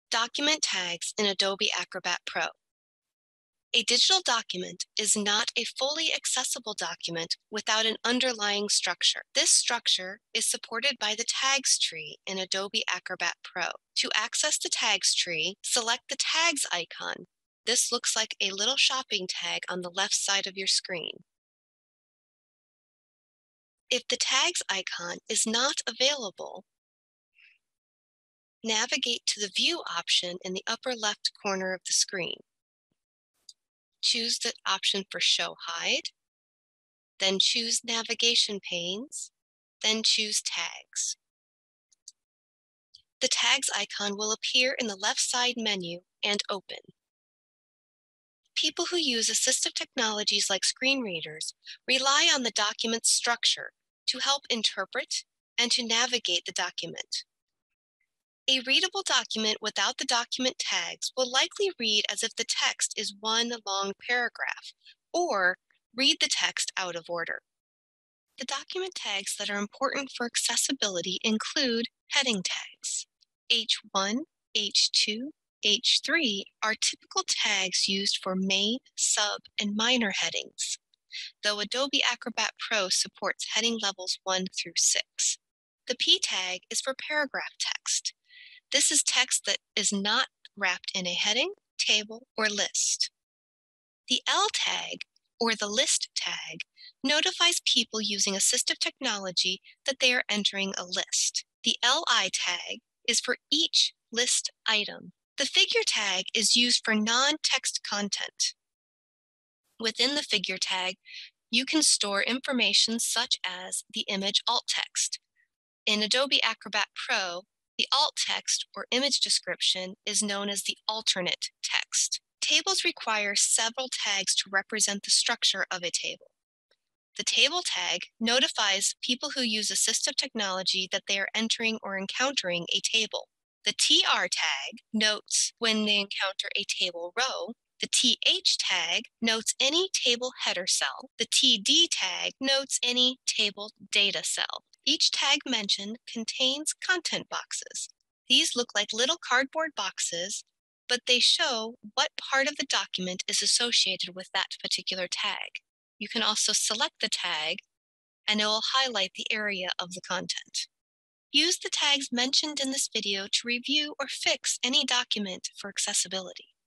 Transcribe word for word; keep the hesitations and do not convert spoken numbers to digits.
Document tags in Adobe Acrobat Pro. A digital document is not a fully accessible document without an underlying structure. This structure is supported by the Tags tree in Adobe Acrobat Pro. To access the Tags tree, select the Tags icon. This looks like a little shopping tag on the left side of your screen. If the Tags icon is not available, navigate to the View option in the upper left corner of the screen. Choose the option for Show Hide, then choose Navigation Panes, then choose Tags. The Tags icon will appear in the left side menu and open. People who use assistive technologies like screen readers rely on the document's structure to help interpret and to navigate the document. A readable document without the document tags will likely read as if the text is one long paragraph, or read the text out of order. The document tags that are important for accessibility include heading tags. H one, H two, H three are typical tags used for main, sub, and minor headings, though Adobe Acrobat Pro supports heading levels one through six. The P tag is for paragraph text. This is text that is not wrapped in a heading, table, or list. The L tag, or the list tag, notifies people using assistive technology that they are entering a list. The L I tag is for each list item. The figure tag is used for non-text content. Within the figure tag, you can store information such as the image alt text. In Adobe Acrobat Pro, the alt text or image description is known as the alternate text. Tables require several tags to represent the structure of a table. The table tag notifies people who use assistive technology that they are entering or encountering a table. The T R tag notes when they encounter a table row. The T H tag notes any table header cell. The T D tag notes any table data cell. Each tag mentioned contains content boxes. These look like little cardboard boxes, but they show what part of the document is associated with that particular tag. You can also select the tag, and it will highlight the area of the content. Use the tags mentioned in this video to review or fix any document for accessibility.